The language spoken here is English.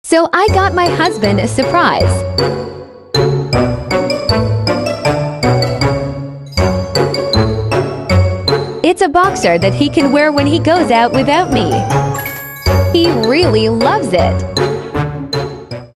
So I got my husband a surprise. It's a boxer that he can wear when he goes out without me. He really loves it.